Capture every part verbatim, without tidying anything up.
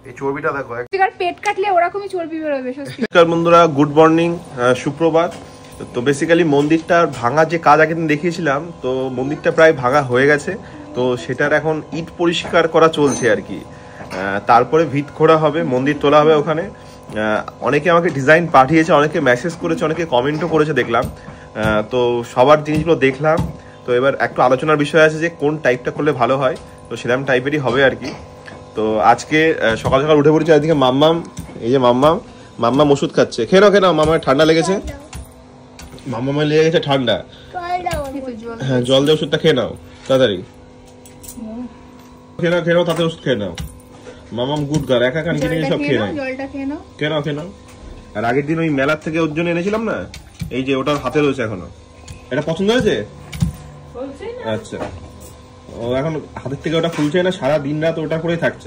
এই চর্বিটা দেখো, পেট কাটলে ওরকমই চর্বি বেরোবে। নমস্কার বন্ধুরা, গুড মর্নিং, সুপ্রভাত। তো বেসিক্যালি মন্দিরটার ভাঙা যে কাজ আগের দিন দেখিয়েছিলাম, তো মন্দিরটা প্রায় ভাঙা হয়ে গেছে। তো সেটার এখন ইট পরিষ্কার করা চলছে আর কি। তারপরে ভিত খোঁড়া হবে, মন্দির তোলা হবে ওখানে। অনেকে আমাকে ডিজাইন পাঠিয়েছে, অনেকে মেসেজ করেছে, অনেকে কমেন্টও করেছে দেখলাম। তো সবার জিনিসগুলো দেখলাম। তো এবার একটু আলোচনার বিষয় আছে যে কোন টাইপটা করলে ভালো হয়, তো সেরকম টাইপেরই হবে আর কি। তো আজকে সকাল সকাল উঠে পড়েছি, আজকে মাম্মাম, এই যে মাম্মাম মাম্মাম ওষুধ খাচ্ছে। খেয়ে নাও খেয়ে নাও, মামার ঠান্ডা লেগেছে, মাম্মামের লেগে গেছে ঠান্ডা। হ্যাঁ, জল দিয়ে ওষুধটা খেয়ে নাও তাড়াতাড়ি, খেয়ে নাও খেয়ে নাও তাতে ওষুধ খেয়ে নাও। মামাম গুড গার্ল, একা কান কিনে সব খেয়ে নাও, খেয়ে নাও খেয়ে নাও। আর আগের দিন ওই মেলার থেকে ওর জন্য এনেছিলাম না, এই যে ওটার হাতে রয়েছে এখনো। এটা পছন্দ হয়েছে? আচ্ছা, ও এখন হাতের থেকে ওটা খুলছে না, সারা দিন রাত ওটা করেই থাকছে।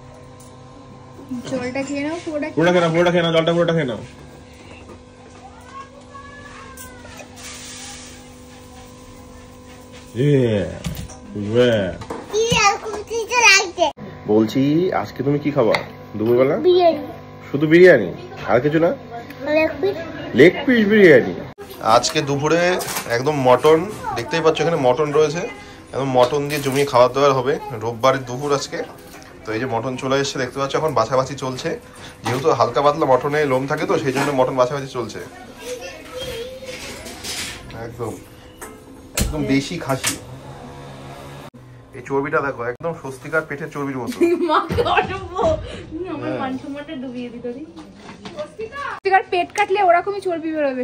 জলটা খেয়ে নাও, পুরোটা খেয়ে নাও, পুরোটা খেয়ে নাও, জলটা পুরোটা খেয়ে নাও। বলছি আজকে তুমি কি খাবা দুপুরবেলা? শুধু বিরিয়ানি, আর কিছু না? লেগ পিস বিরিয়ানি আজকে দুপুরে, একদম মটন। দেখতেই পাচ্ছ এখানে মটন রয়েছে, একদম মটন দিয়ে জমিয়ে খাবার দাবার হবে। রোববারের দুপুর আজকে। তো এই যে মটন চলে এসছে, দেখতে পাচ্ছ এখন বাছাবাছি চলছে। যেহেতু হালকা পাতলা মটনে লোম থাকে, তো সেই জন্য মটন বাছাবাছি চলছে। একদম একদম দেশি খাসি। এই চর্বিটা দেখো, একদম স্বস্তিকার পেটের চর্বির মতো। পেট কাটলে ওরকমই চর্বি বেরোবে।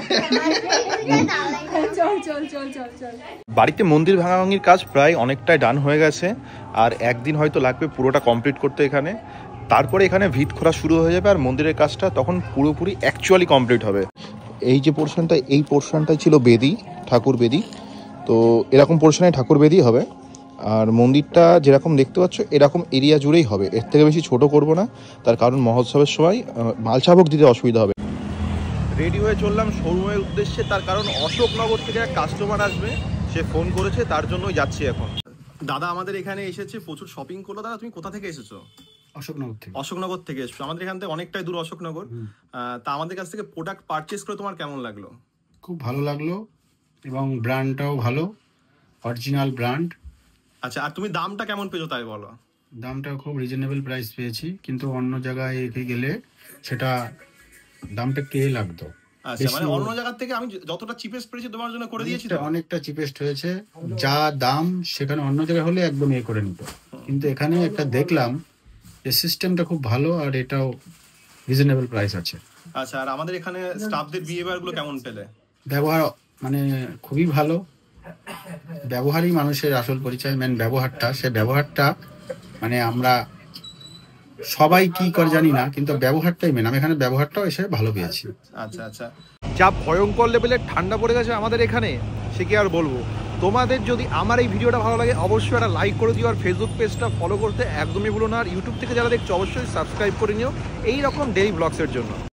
বাড়িতে মন্দির ভাঙাভাঙির কাজ প্রায় অনেকটাই ডান হয়ে গেছে, আর একদিন হয়তো লাগবে পুরোটা কমপ্লিট করতে এখানে। তারপরে এখানে ভিত খোঁড়া শুরু হয়ে যাবে, আর মন্দিরের কাজটা তখন পুরোপুরি অ্যাকচুয়ালি কমপ্লিট হবে। এই যে পোর্শনটা, এই পোর্শনটাই ছিল বেদি, ঠাকুর বেদি। তো এরকম পোর্শনে ঠাকুর বেদি হবে, আর মন্দিরটা যেরকম দেখতে পাচ্ছ এরকম এরিয়া জুড়েই হবে। এর থেকে বেশি ছোট করব না, তার কারণ মহোৎসবের সময় মালচাবক দিতে অসুবিধা হবে। রেডি হয়ে চললাম শোরুমের উদ্দেশ্যে, তার কারণ অশোকনগর থেকে এক কাস্টমার আসবে, সে ফোন করেছে, তার জন্যই যাচ্ছি এখন। দাদা আমাদের এখানে এসেছে, প্রচুর শপিং করলো। দাদা তুমি কোথা থেকে এসেছো? অশোকনগর থেকে। অশোকনগর থেকে এসছো, আমাদের এখান থেকে অনেকটাই দূর অশোকনগর। তা আমাদের কাছ থেকে প্রোডাক্ট পারচেস করে তোমার কেমন লাগলো? খুব ভালো লাগলো, এবং ব্র্যান্ডটাও ভালো, অরিজিনাল ব্র্যান্ড। আচ্ছা, আর তুমি দামটা কেমন পেয়েছো তাই বলো? দামটা খুব রিজনেবল প্রাইস পেয়েছি, কিন্তু অন্য জায়গায় এগিয়ে গেলে সেটা দামটা কে লাগতো। আচ্ছা, মানে অন্য জায়গা থেকে আমি যতটা চিপেস্ট পেয়েছি তোমার জন্য করে দিয়েছি। অনেকটা চিপেস্ট হয়েছে, যা দাম সেখানে অন্য জায়গায় হলে একদম এ করে নিত, কিন্তু এখানে একটা দেখলাম যে সিস্টেমটা খুব ভালো, আর এটাও রিজনেবল প্রাইস আছে। আচ্ছা, আর আমাদের এখানে স্টাফদের বিহেভিয়ার গুলো কেমন পেলে? ব্যবহার মানে খুবই ভালো। ব্যবহারই মানুষের আসল পরিচয়, মেন ব্যবহারটা। সে ব্যবহারটা মানে আমরা সবাই কি করে জানি না, কিন্তু ব্যবহারটাই মেন। আমি এখানে ব্যবহারটাও এসে ভালো পেয়েছি। আচ্ছা আচ্ছা, যা ভয়ঙ্কর লেভেলের ঠান্ডা পড়ে গেছে আমাদের এখানে, সে কি আর বলবো। তোমাদের যদি আমার এই ভিডিওটা ভালো লাগে, অবশ্যই একটা লাইক করে দিও, আর ফেসবুক পেজটা ফলো করতে একদমই ভুলো না। আর ইউটিউব থেকে যারা দেখছো অবশ্যই সাবস্ক্রাইব করে নিও এই রকম ডেইলি ব্লগসের জন্য।